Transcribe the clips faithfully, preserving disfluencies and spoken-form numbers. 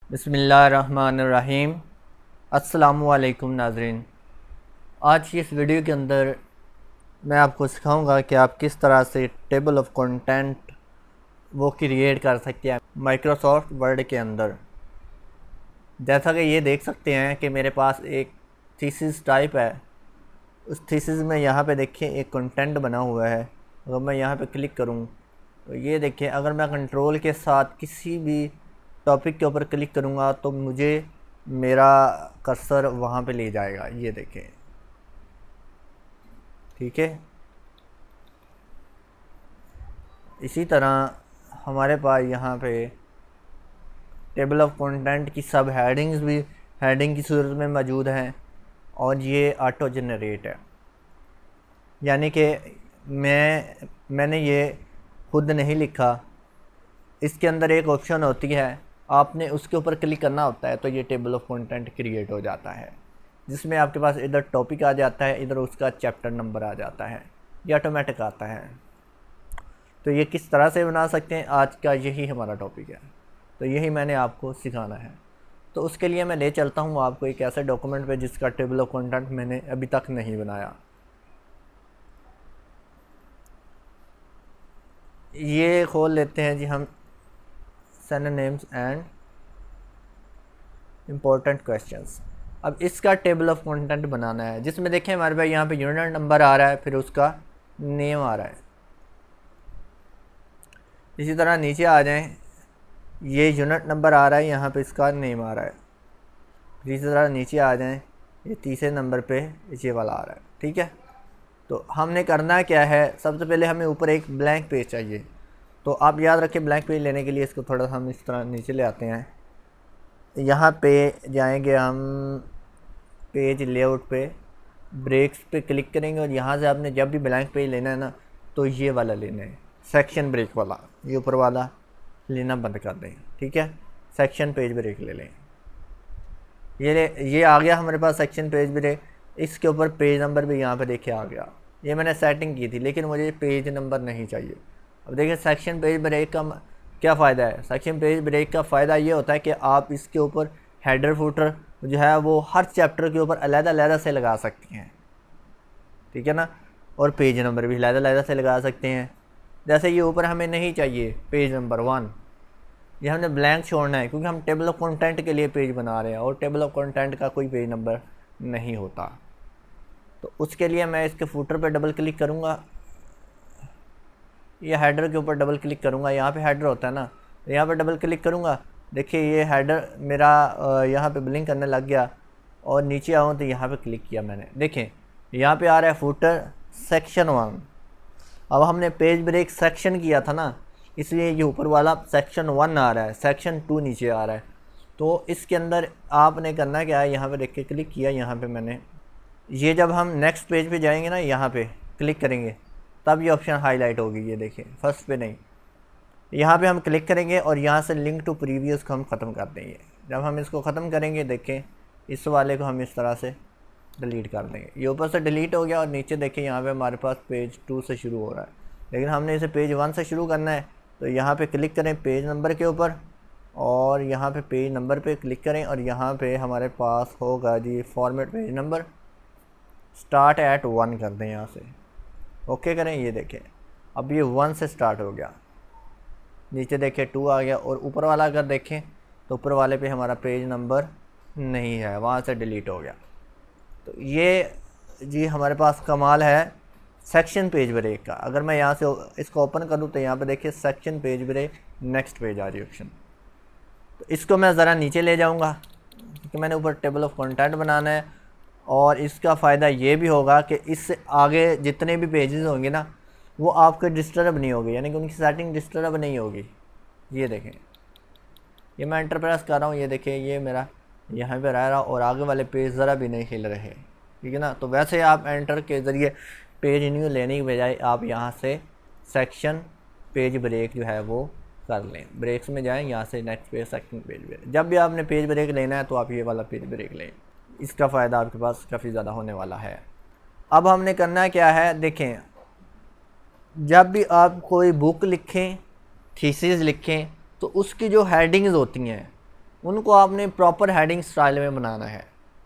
बिस्मिल्लाहिर्रहमानिर्रहीम। अस्सलामुअलैकुम नाज़रीन। आज की इस वीडियो के अंदर मैं आपको सिखाऊंगा कि आप किस तरह से टेबल ऑफ कंटेंट वो क्रिएट कर सकते हैं माइक्रोसॉफ्ट वर्ड के अंदर। जैसा कि ये देख सकते हैं कि मेरे पास एक थीसिस टाइप है। उस थीसिस में यहाँ पे देखिए एक कंटेंट बना हुआ है। अगर मैं यहाँ पे क्लिक करूँ तो ये देखिए, अगर मैं कंट्रोल के साथ किसी भी टॉपिक के ऊपर क्लिक करूँगा तो मुझे मेरा कर्सर वहाँ पे ले जाएगा। ये देखें, ठीक है। इसी तरह हमारे पास यहाँ पे टेबल ऑफ कंटेंट की सब हेडिंग्स भी हेडिंग की सूरत में मौजूद हैं और ये ऑटो जनरेट है, यानी कि मैं मैंने ये खुद नहीं लिखा। इसके अंदर एक ऑप्शन होती है, आपने उसके ऊपर क्लिक करना होता है तो ये टेबल ऑफ कंटेंट क्रिएट हो जाता है, जिसमें आपके पास इधर टॉपिक आ जाता है, इधर उसका चैप्टर नंबर आ जाता है, ये ऑटोमेटिक आता है। तो ये किस तरह से बना सकते हैं, आज का यही हमारा टॉपिक है, तो यही मैंने आपको सिखाना है। तो उसके लिए मैं ले चलता हूँ आपको एक ऐसे डॉक्यूमेंट पे जिसका टेबल ऑफ कंटेंट मैंने अभी तक नहीं बनाया। ये खोल लेते हैं जी हम, सिनोनिम्स एंड इम्पोर्टेंट क्वेश्चंस। अब इसका टेबल ऑफ कंटेंट बनाना है, जिसमें देखें हमारे पास यहाँ पे यूनिट नंबर आ रहा है, फिर उसका नेम आ रहा है। इसी तरह नीचे आ जाएं, ये यूनिट नंबर आ रहा है, यहाँ पे इसका नेम आ रहा है। इसी तरह नीचे आ जाएं, ये तीसरे नंबर पे ये वाला आ रहा है, ठीक है। तो हमने करना क्या है, सबसे पहले हमें ऊपर एक ब्लैंक पेज चाहिए। तो आप याद रखें, ब्लैंक पेज लेने के लिए इसको थोड़ा सा हम इस तरह नीचे ले आते हैं। यहाँ पे जाएंगे हम, पेज लेआउट पे ब्रेक्स पे क्लिक करेंगे और यहाँ से आपने जब भी ब्लैंक पेज लेना है ना, तो ये वाला लेना है, सेक्शन ब्रेक वाला। ये ऊपर वाला लेना बंद कर दें, ठीक है। सेक्शन पेज ब्रेक ले लें। ये ले ये आ गया हमारे पास सेक्शन पेज ब्रेक। इसके ऊपर पेज नंबर भी यहाँ पे देखिए आ गया। ये मैंने सेटिंग की थी, लेकिन मुझे पेज नंबर नहीं चाहिए। अब देखिए सेक्शन पेज ब्रेक का क्या फ़ायदा है। सेक्शन पेज ब्रेक का फ़ायदा ये होता है कि आप इसके ऊपर हेडर फुटर जो है वो हर चैप्टर के ऊपर अलग-अलग से लगा सकते हैं, ठीक है ना। और पेज नंबर भी अलग-अलग से लगा सकते हैं। जैसे ये ऊपर हमें नहीं चाहिए पेज नंबर वन, ये हमने ब्लैंक छोड़ना है, क्योंकि हम टेबल ऑफ कंटेंट के लिए पेज बना रहे हैं और टेबल ऑफ कंटेंट का कोई पेज नंबर नहीं होता। तो उसके लिए मैं इसके फुटर पे डबल क्लिक करूँगा, ये हेडर के ऊपर डबल क्लिक करूँगा। यहाँ पे हेडर होता है ना, तो यहाँ पे डबल क्लिक करूँगा। देखिए ये हेडर मेरा यहाँ पे ब्लिंक करने लग गया और नीचे आऊँ तो यहाँ पे क्लिक किया मैंने, देखें यहाँ पे आ रहा है फुटर सेक्शन वन। अब हमने पेज ब्रेक सेक्शन किया था ना, इसलिए ये ऊपर वाला सेक्शन वन आ रहा है, सेक्शन टू नीचे आ रहा है। तो इसके अंदर आपने करना क्या है, यहाँ पे देख के क्लिक किया, यहाँ पे मैंने ये जब हम नेक्स्ट पेज पे जाएंगे ना, यहाँ पे क्लिक करेंगे तब ये ऑप्शन हाईलाइट होगी। ये देखें फर्स्ट पे नहीं, यहाँ पे हम क्लिक करेंगे और यहाँ से लिंक टू प्रीवियस को हम ख़त्म कर देंगे। जब हम इसको ख़त्म करेंगे, देखें इस वाले को हम इस तरह से डिलीट कर देंगे। ये ऊपर से डिलीट हो गया और नीचे देखें यहाँ पे हमारे पास पेज टू से शुरू हो रहा है, लेकिन हमने इसे पेज वन से शुरू करना है। तो यहाँ पे क्लिक करें पेज नंबर के ऊपर और यहाँ पे पेज नंबर पे क्लिक करें और यहाँ पे हमारे पास होगा जी format page number, start at one कर दें, यहाँ से ओके करें। ये देखें अब ये वन से स्टार्ट हो गया, नीचे देखें टू आ गया और ऊपर वाला अगर देखें तो ऊपर वाले पे हमारा पेज नंबर नहीं है, वहाँ से डिलीट हो गया। तो ये जी हमारे पास कमाल है सेक्शन पेज ब्रेक का। अगर मैं यहाँ से इसको ओपन करूँ तो यहाँ पे देखिए section page break next page आ रही ऑप्शन। तो इसको मैं ज़रा नीचे ले जाऊँगा, क्योंकि मैंने ऊपर टेबल ऑफ कंटेंट बनाना है। और इसका फ़ायदा ये भी होगा कि इससे आगे जितने भी पेजेस होंगे ना, वो आपके डिस्टर्ब नहीं होगी, यानी कि उनकी सेटिंग डिस्टर्ब नहीं होगी। ये देखें, ये मैं एंटर प्रेस कर रहा हूँ, ये देखें ये मेरा यहाँ पे रह रहा और आगे वाले पेज ज़रा भी नहीं हिल रहे, ठीक है ना। तो वैसे आप एंटर के ज़रिए पेज न्यू लेने की बजाय आप यहाँ से सेक्शन पेज ब्रेक जो है वो कर लें। ब्रेक्स में जाएं, यहाँ से next page section page break. जब भी आपने पेज ब्रेक लेना है तो आप ये वाला पेज ब्रेक लें, इसका फ़ायदा आपके पास काफ़ी ज़्यादा होने वाला है। अब हमने करना क्या है, देखें जब भी आप कोई बुक लिखें, थीसिस लिखें, तो उसकी जो हेडिंग्स होती हैं उनको आपने प्रॉपर हेडिंग स्टाइल में बनाना है।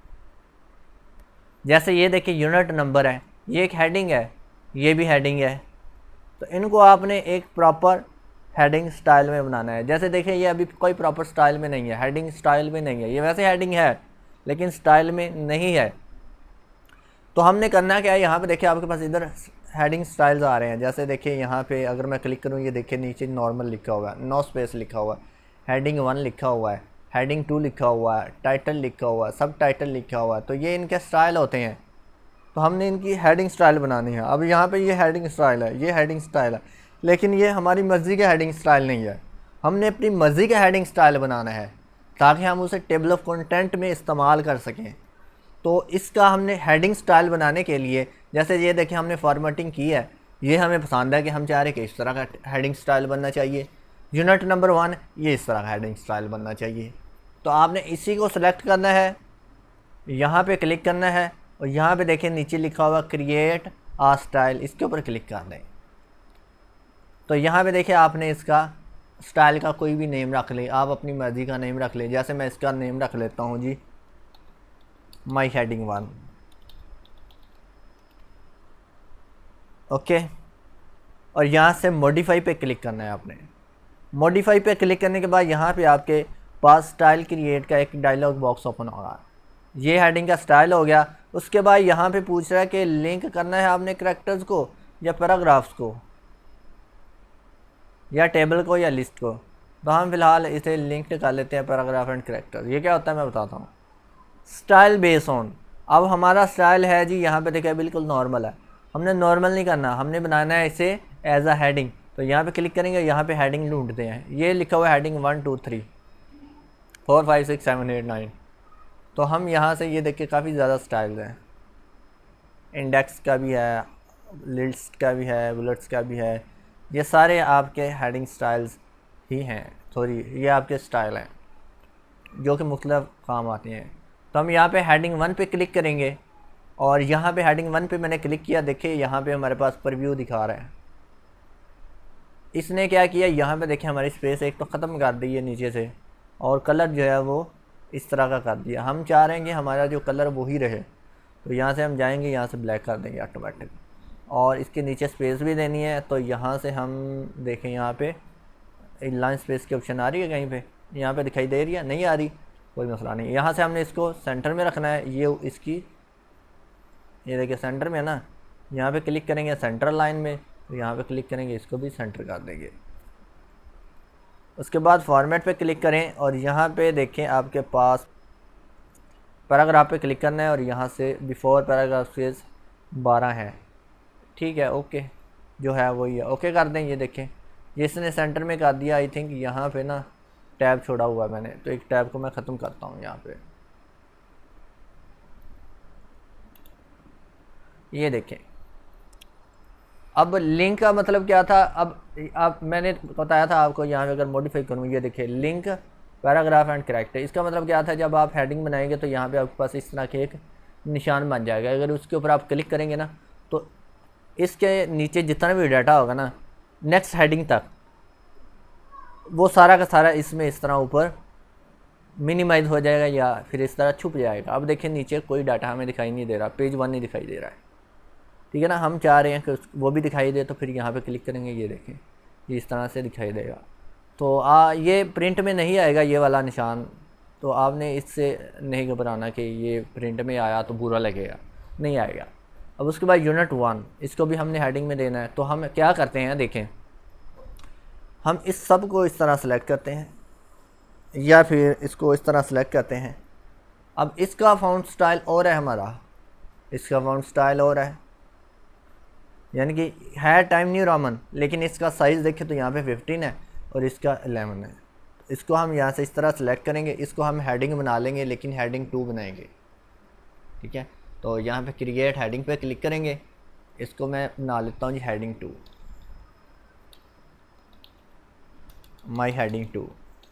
जैसे ये देखिए यूनिट नंबर है, ये एक हेडिंग है, ये भी हेडिंग है, तो इनको आपने एक प्रॉपर हेडिंग स्टाइल में बनाना है। जैसे देखिए ये अभी कोई प्रॉपर स्टाइल में नहीं है, हेडिंग स्टाइल में नहीं है, ये वैसे हेडिंग है लेकिन स्टाइल में नहीं है। तो हमने करना क्या है, यहाँ पे देखिए आपके पास इधर हेडिंग स्टाइल्स आ रहे हैं। जैसे देखिए यहाँ पे अगर मैं क्लिक करूँ, ये देखिए नीचे नॉर्मल लिखा हुआ है, नो स्पेस लिखा हुआ है, हेडिंग वन लिखा हुआ है, हेडिंग टू लिखा हुआ है, टाइटल लिखा हुआ है, सब टाइटल लिखा हुआ है। तो ये इनके स्टाइल होते हैं, तो हमने इनकी हेडिंग स्टाइल बनानी है। अब यहाँ पे ये हेडिंग स्टाइल है, ये हेडिंग स्टाइल है, लेकिन ये हमारी मर्ज़ी का हेडिंग स्टाइल नहीं है। हमने अपनी मर्ज़ी का हेडिंग स्टाइल बनाना है ताकि हम उसे टेबल ऑफ कंटेंट में इस्तेमाल कर सकें। तो इसका हमने हेडिंग स्टाइल बनाने के लिए, जैसे ये देखिए हमने फॉर्मेटिंग की है, ये हमें पसंद है कि हम चाह रहे कि इस तरह का हेडिंग स्टाइल बनना चाहिए। यूनिट नंबर वन, ये इस तरह का हेडिंग स्टाइल बनना चाहिए। तो आपने इसी को सिलेक्ट करना है, यहाँ पे क्लिक करना है और यहाँ पे देखिए नीचे लिखा हुआ क्रिएट आ स्टाइल, इसके ऊपर क्लिक कर दें। तो यहाँ पे देखिए आपने इसका स्टाइल का कोई भी नेम रख ले, आप अपनी मर्ज़ी का नेम रख ले। जैसे मैं इसका नेम रख लेता हूँ जी माई हेडिंग वन, ओके। और यहाँ से मॉडिफाई पे क्लिक करना है आपने। मॉडिफाई पे क्लिक करने के बाद यहाँ पे आपके पास स्टाइल क्रिएट का एक डायलॉग बॉक्स ओपन होगा। ये हेडिंग का स्टाइल हो गया। उसके बाद यहाँ पे पूछ रहा है कि लिंक करना है आपने करैक्टर्स को या पैराग्राफ्स को या टेबल को या लिस्ट को। तो हम फिलहाल इसे लिंक कर लेते हैं पैराग्राफ एंड करैक्टर। ये क्या होता है मैं बताता हूँ। स्टाइल बेस ऑन, अब हमारा स्टाइल है जी यहाँ पे देखिए बिल्कुल नॉर्मल है। हमने नॉर्मल नहीं करना, हमने बनाना है इसे एज अ हेडिंग। तो यहाँ पे क्लिक करेंगे, यहाँ पे हेडिंग ढूंढते हैं, ये लिखा हुआ है heading one two three four five six seven eight nine. तो हम यहाँ से ये देखिए काफ़ी ज़्यादा स्टाइल्स हैं, इंडेक्स का भी है, लिस्ट का भी है, बुलेट्स का भी है। ये सारे आपके हेडिंग स्टाइल्स ही हैं, सॉरी ये आपके स्टाइल हैं जो कि मुख्तलिफ काम आते हैं। तो हम यहाँ पे हेडिंग वन पे क्लिक करेंगे और यहाँ पे हेडिंग वन पे मैंने क्लिक किया, देखिए यहाँ पे हमारे पास प्रीव्यू दिखा रहा है। इसने क्या किया, यहाँ पे देखिए हमारी स्पेस एक तो ख़त्म कर दी है नीचे से, और कलर जो है वो इस तरह का कर दिया। हम चाह रहे हैं कि हमारा जो कलर वही रहे, तो यहाँ से हम जाएंगे, यहाँ से ब्लैक कर देंगे ऑटोमेटिक। और इसके नीचे स्पेस भी देनी है, तो यहाँ से हम देखें यहाँ पे लाइन स्पेस की ऑप्शन आ रही है कहीं पे, यहाँ पे दिखाई दे रही है, नहीं आ रही, कोई मसला नहीं। यहाँ से हमने इसको सेंटर में रखना है। ये इसकी ये देखिए सेंटर में है ना, यहाँ पे क्लिक करेंगे सेंटर लाइन में, तो यहाँ पे क्लिक करेंगे, इसको भी सेंटर कर देंगे। उसके बाद फॉर्मेट पे क्लिक करें और यहाँ पे देखें आपके पास पैराग्राफ पे क्लिक करना है और यहाँ से बिफोर पैराग्राफ स्पेस बारह है, ठीक है, ओके जो है वही है, ओके कर दें। ये देखें ये इसने सेंटर में कर दिया। आई थिंक यहाँ पे ना टैब छोड़ा हुआ है मैंने, तो एक टैब को मैं ख़त्म करता हूँ यहाँ पे। ये देखें अब लिंक का मतलब क्या था। अब आप मैंने बताया था आपको, यहाँ पे अगर मॉडिफाई करूँ, ये देखिए लिंक पैराग्राफ एंड करैक्टर। इसका मतलब क्या था, जब आप हेडिंग बनाएंगे तो यहाँ पे आपके पास इस तरह के एक निशान बन जाएगा। अगर उसके ऊपर आप क्लिक करेंगे ना, तो इसके नीचे जितना भी डाटा होगा ना नेक्स्ट हेडिंग तक, वो सारा का सारा इसमें इस तरह ऊपर मिनिमाइज हो जाएगा या फिर इस तरह छुप जाएगा। अब देखिए नीचे कोई डाटा हमें दिखाई नहीं दे रहा, पेज वन नहीं दिखाई दे रहा है, ठीक है ना। हम चाह रहे हैं कि वो भी दिखाई दे, तो फिर यहाँ पे क्लिक करेंगे, ये देखें ये इस तरह से दिखाई देगा। तो आ, ये प्रिंट में नहीं आएगा ये वाला निशान, तो आपने इससे नहीं घबराना कि ये प्रिंट में आया तो बुरा लगेगा, नहीं आएगा। अब उसके बाद यूनिट वन, इसको भी हमने हेडिंग में देना है। तो हम क्या करते हैं, देखें हम इस सब को इस तरह सेलेक्ट करते हैं या फिर इसको इस तरह सेलेक्ट करते हैं। अब इसका फ़ॉन्ट स्टाइल और है हमारा, इसका फ़ॉन्ट स्टाइल और है, यानी कि है टाइम न्यू रोमन, लेकिन इसका साइज़ देखें तो यहाँ पे फिफ्टीन है और इसका इलेवन है। इसको हम यहाँ से इस तरह सेलेक्ट करेंगे, इसको हम हेडिंग बना लेंगे, लेकिन हेडिंग टू बनाएंगे, ठीक है। तो यहाँ पे क्रिएट हेडिंग पे क्लिक करेंगे, इसको मैं बना लेता हूँ जी heading two, my heading two,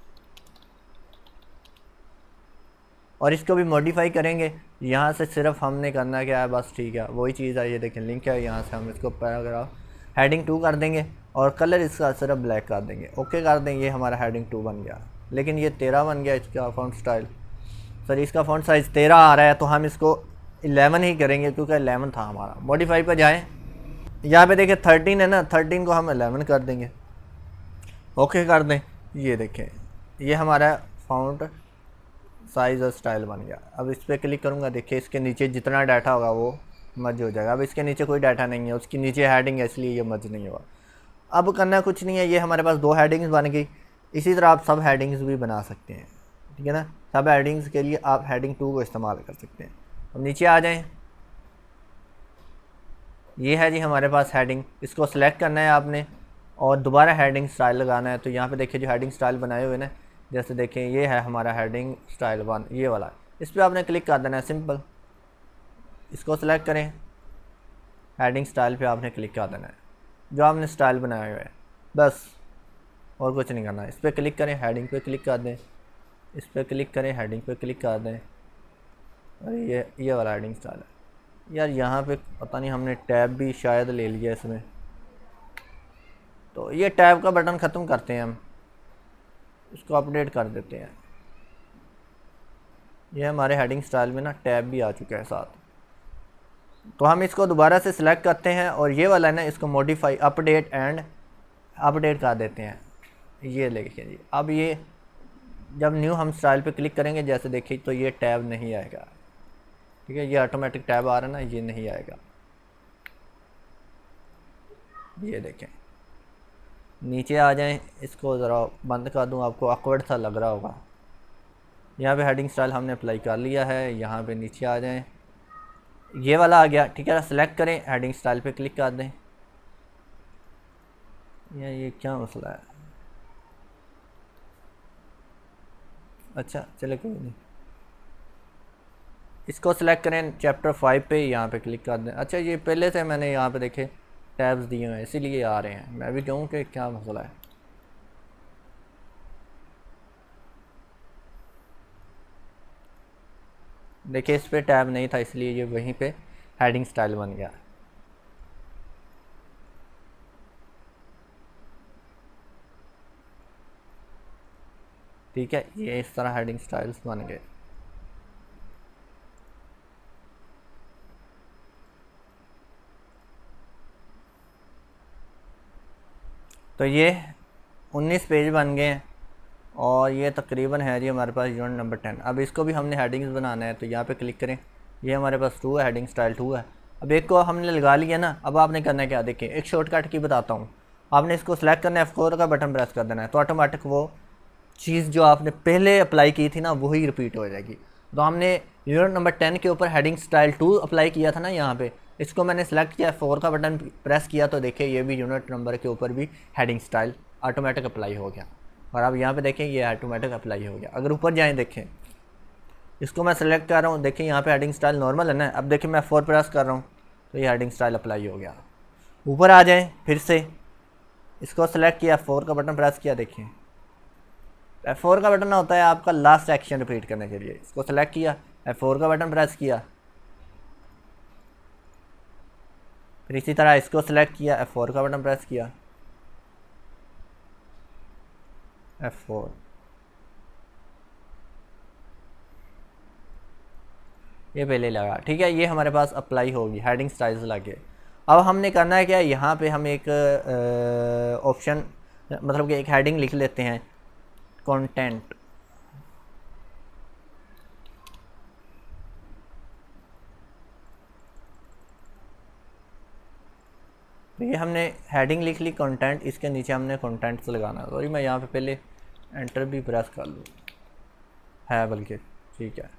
और इसको भी मॉडिफाई करेंगे। यहाँ से सिर्फ हमने करना क्या है, बस ठीक है वही चीज़ है। ये देखें लिंक है, यहाँ से हम इसको पैराग्राफ हेडिंग टू कर देंगे और कलर इसका सिर्फ ब्लैक कर देंगे, ओके कर देंगे, ये हमारा हेडिंग टू बन गया। लेकिन ये तेरह बन गया इसका फ़ॉन्ट स्टाइल, सॉरी इसका फ़ॉन्ट साइज़ तेरह आ रहा है, तो हम इसको इलेवन ही करेंगे क्योंकि इलेवन था हमारा। मॉडिफाई पर जाएँ, यहाँ पे देखिए थर्टीन है ना, थर्टीन को हम इलेवन कर देंगे, ओके कर दें। ये देखें ये हमारा फ़ॉन्ट साइज़ और स्टाइल बन गया। अब इस पर क्लिक करूँगा, देखिए इसके नीचे जितना डाटा होगा वो मर्ज हो जाएगा। अब इसके नीचे कोई डाटा नहीं है, उसके नीचे हेडिंग है इसलिए ये मर्ज नहीं हुआ। अब करना कुछ नहीं है, ये हमारे पास दो हेडिंग्स बन गई। इसी तरह आप सब हेडिंग्स भी बना सकते हैं, ठीक है ना। सब हेडिंग्स के लिए आप हेडिंग टू को इस्तेमाल कर सकते हैं। अब नीचे आ जाएं, ये है जी हमारे पास हेडिंग, इसको सिलेक्ट करना है आपने और दोबारा हेडिंग स्टाइल लगाना है। तो यहाँ पे देखिए जो हेडिंग स्टाइल बनाए हुए ना, जैसे देखें ये है हमारा हेडिंग स्टाइल वन, ये वाला, इस पर आपने क्लिक कर देना है, सिंपल। इसको सिलेक्ट करें, हेडिंग स्टाइल पे आपने क्लिक कर देना है, जो आपने स्टाइल बनाया हुआ है, बस और कुछ नहीं करना है। इस पर क्लिक करें, हेडिंग पे क्लिक कर दें, इस पर क्लिक करें, हेडिंग पे क्लिक कर दें, और ये ये वाला हेडिंग स्टाइल है। यार यहाँ पे पता नहीं हमने टैब भी शायद ले लिया इसमें, तो ये टैब का बटन ख़त्म करते हैं हम, इसको अपडेट कर देते हैं। ये हमारे हेडिंग स्टाइल में ना टैब भी आ चुका है साथ, तो हम इसको दोबारा से सिलेक्ट करते हैं और ये वाला है ना इसको मॉडिफाई अपडेट एंड अपडेट कर देते हैं। ये देखिए जी, अब ये जब न्यू हम स्टाइल पे क्लिक करेंगे जैसे देखिए, तो ये टैब नहीं आएगा, ठीक है। ये ऑटोमेटिक टैब आ रहा है ना, ये नहीं आएगा। ये देखें नीचे आ जाएं, इसको ज़रा बंद कर दूं, आपको ऑकवर्ड सा लग रहा होगा। यहाँ पे हेडिंग स्टाइल हमने अप्लाई कर लिया है। यहाँ पे नीचे आ जाएं, ये वाला आ गया, ठीक है। सेलेक्ट करें, हेडिंग स्टाइल पे क्लिक कर दें। या ये क्या मसला है, अच्छा चले कोई नहीं। इसको सिलेक्ट करें, चैप्टर फाइव पे यहाँ पे क्लिक कर दें। अच्छा ये पहले से मैंने यहाँ पे देखे टैब्स दिए हुए हैं इसीलिए आ रहे हैं, मैं भी कहूँ कि क्या मसला है। देखिए इस पर टैब नहीं था इसलिए ये वहीं पे हेडिंग स्टाइल बन गया। ठीक है, ये इस तरह हेडिंग स्टाइल्स बन गए। तो ये उन्नीस पेज बन गए हैं और ये तकरीबन है जी हमारे पास यूनिट नंबर टेन। अब इसको भी हमने हेडिंग्स बनाना है, तो यहाँ पे क्लिक करें। ये हमारे पास टू है, हेडिंग स्टाइल टू है। अब एक को हमने लगा लिया ना, अब आपने करना है क्या, देखिए एक शॉर्टकट की बताता हूँ। आपने इसको सेलेक्ट करना है, एफ फोर का बटन प्रेस कर देना है, तो ऑटोमेटिक वो चीज़ जो आपने पहले अप्लाई की थी ना वही रिपीट हो जाएगी। तो हमने यूनिट नंबर टेन के ऊपर हेडिंग स्टाइल टू अप्लाई किया था ना, यहाँ पे इसको मैंने सेलेक्ट किया, फोर का बटन प्रेस किया, तो देखिए ये भी यूनिट नंबर के ऊपर भी हेडिंग स्टाइल ऑटोमेटिक अप्लाई हो गया। और अब यहाँ पे देखें ये ऑटोमेटिक अप्लाई हो गया। अगर ऊपर जाएँ देखें, इसको मैं सेलेक्ट कर रहा हूँ, देखिए यहाँ पे हेडिंग स्टाइल नॉर्मल है ना। अब देखिए मैं फोर प्रेस कर रहा हूँ तो ये हेडिंग स्टाइल अप्लाई हो गया। ऊपर आ जाएँ, फिर से इसको सेलेक्ट किया, फोर का बटन प्रेस किया, देखिए एफ फोर का बटन होता है आपका लास्ट एक्शन रिपीट करने के लिए। इसको सेलेक्ट किया, एफ फोर का बटन प्रेस किया, फिर इसी तरह इसको सेलेक्ट किया, एफ फोर का बटन प्रेस किया, एफ फोर, ये पहले लगा, ठीक है। ये हमारे पास अप्लाई होगी, हेडिंग स्टाइल्स लगे। अब हमने करना है क्या, यहाँ पे हम एक ऑप्शन मतलब कि एक हेडिंग लिख लेते हैं, कंटेंट। तो ये हमने हेडिंग लिख ली कंटेंट, इसके नीचे हमने कंटेंट्स लगाना है। सॉरी मैं यहाँ पे पहले एंटर भी प्रेस कर लूँ है बल्कि, ठीक है।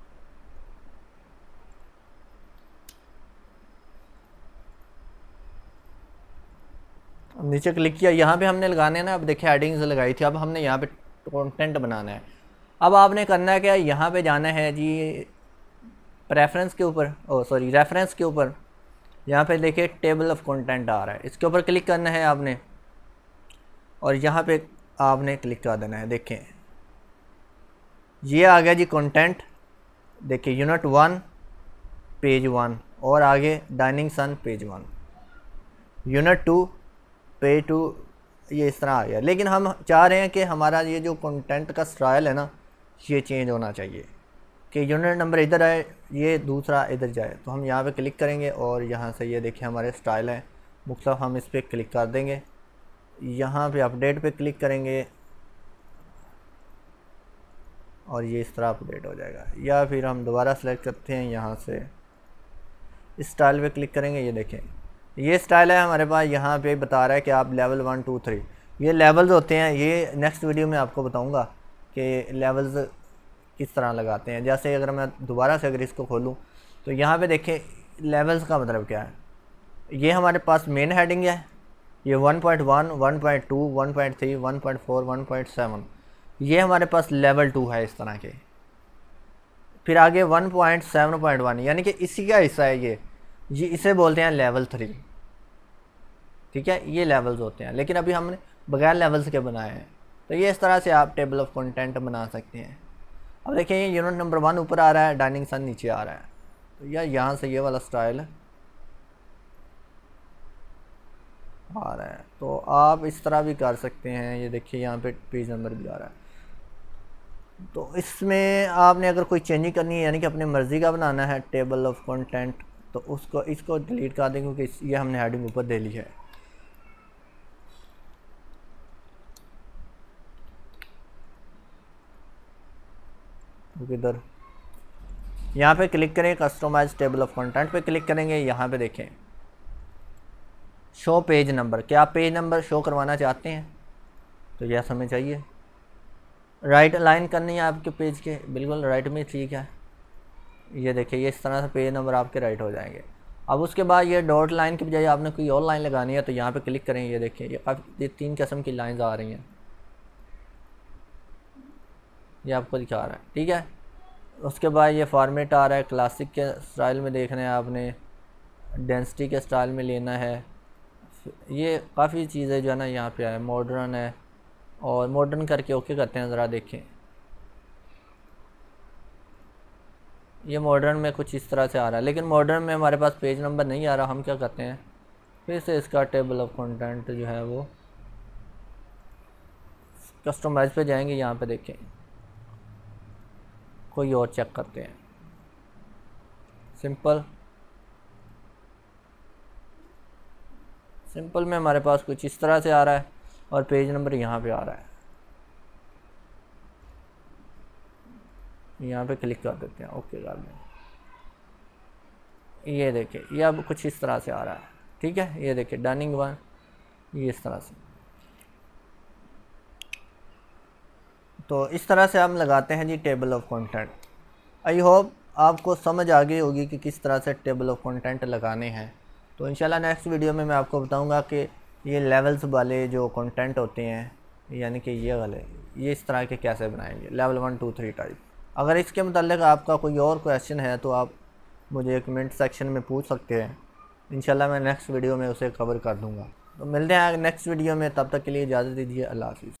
अब नीचे क्लिक किया, यहाँ पे हमने लगाने हैं ना। अब देखिए हेडिंग्स लगाई थी, अब हमने यहाँ पे कंटेंट बनाना है। अब आपने करना है क्या, यहाँ पे जाना है जी प्रेफरेंस के ऊपर, ओ सॉरी रेफरेंस के ऊपर। यहाँ पे देखिए टेबल ऑफ कंटेंट आ रहा है, इसके ऊपर क्लिक करना है आपने और यहाँ पे आपने क्लिक कर देना है। देखें ये आ गया जी कंटेंट, देखिए यूनिट वन पेज वन और आगे डाइनिंग सन page one, unit two page two ये इस तरह आ गया। लेकिन हम चाह रहे हैं कि हमारा ये जो कंटेंट का स्टाइल है ना, ये चेंज होना चाहिए कि यूनिट नंबर इधर आए, ये दूसरा इधर जाए। तो हम यहाँ पे क्लिक करेंगे और यहाँ से ये देखिए हमारे स्टाइल है मुख्तलिफ, हम इस पर क्लिक कर देंगे। यहाँ पे अपडेट पे क्लिक करेंगे और ये इस तरह अपडेट हो जाएगा। या फिर हम दोबारा सेलेक्ट करते हैं, यहाँ से स्टाइल पे क्लिक करेंगे। ये देखें ये स्टाइल है हमारे पास, यहाँ पे बता रहा है कि आप लेवल वन टू थ्री, ये लेवल्स होते हैं। ये नेक्स्ट वीडियो में आपको बताऊँगा कि लेवल्स किस तरह लगाते हैं। जैसे अगर मैं दोबारा से अगर इसको खोलूँ तो यहाँ पे देखें लेवल्स का मतलब क्या है। ये हमारे पास मेन हेडिंग है, ये one point one, one point two, one point three, one point four, one point seven, ये हमारे पास लेवल टू है इस तरह के। फिर आगे one point seven point one यानी कि इसी का हिस्सा है ये ये इसे बोलते हैं लेवल थ्री। ठीक है, ये लेवल्स होते हैं, लेकिन अभी हमने बगैर लेवल्स के बनाए हैं। तो ये इस तरह से आप टेबल ऑफ कंटेंट बना सकते हैं। अब देखिए ये यूनिट नंबर वन ऊपर आ रहा है, डाइनिंग सन नीचे आ रहा है। तो यार यहाँ से ये वाला स्टाइल आ रहा है, तो आप इस तरह भी कर सकते हैं। ये देखिए यहाँ पे पेज नंबर भी आ रहा है। तो इसमें आपने अगर कोई चेंजिंग करनी है, यानी कि अपनी मर्ज़ी का बनाना है टेबल ऑफ कंटेंट, तो उसको इसको डिलीट कर दें क्योंकि ये हमने हेडिंग ऊपर दे ली है। इधर यहाँ पे क्लिक करें, कस्टमाइज टेबल ऑफ कंटेंट पे क्लिक करेंगे। यहाँ पे देखें शो पेज नंबर, क्या आप पेज नंबर शो करवाना चाहते हैं? तो यह हमें चाहिए। राइट अलाइन करनी है आपके पेज के, बिल्कुल राइट में ठीक है। ये देखिए ये इस तरह से पेज नंबर आपके राइट हो जाएंगे। अब उसके बाद ये डॉट लाइन की बजाय आपने कोई और लाइन लगानी है, तो यहाँ पे क्लिक करें। ये देखिए ये काफ़ी तीन किस्म की लाइंस आ रही हैं, ये आपको दिखा रहा है। ठीक है, उसके बाद ये फॉर्मेट आ रहा है, क्लासिक के स्टाइल में देखना है आपने, डेंसिटी के स्टाइल में लेना है। ये काफ़ी चीज़ें जो है ना यहाँ पे है, मॉडर्न है, और मॉडर्न करके ओके करते हैं। ज़रा देखें ये मॉडर्न में कुछ इस तरह से आ रहा है, लेकिन मॉडर्न में हमारे पास पेज नंबर नहीं आ रहा। हम क्या करते हैं, फिर से इसका टेबल ऑफ कंटेंट जो है वो कस्टमाइज पे जाएंगे। यहाँ पे देखें कोई और चेक करते हैं, सिंपल सिंपल में हमारे पास कुछ इस तरह से आ रहा है और पेज नंबर यहाँ पे आ रहा है। यहाँ पे क्लिक कर देते हैं, ओके कर दें। ये देखिए ये अब कुछ इस तरह से आ रहा है। ठीक है, ये देखिए डाइनिंग वन, ये इस तरह से। तो इस तरह से हम लगाते हैं जी table of content. I hope आपको समझ आ गई होगी कि किस तरह से टेबल ऑफ कंटेंट लगाने हैं। तो इंशाल्लाह नेक्स्ट वीडियो में मैं आपको बताऊंगा कि ये लेवल्स वाले जो कंटेंट होते हैं, यानी कि ये वाले, ये इस तरह के कैसे बनाएंगे, level one two three type. अगर इसके मतलब आपका कोई और क्वेश्चन है तो आप मुझे कमेंट सेक्शन में पूछ सकते हैं। इंशाल्लाह मैं नेक्स्ट वीडियो में उसे कवर कर दूँगा। तो मिलते हैं नेक्स्ट वीडियो में, तब तक के लिए इजाज़त दीजिए। अल्लाह हाफ़िज़।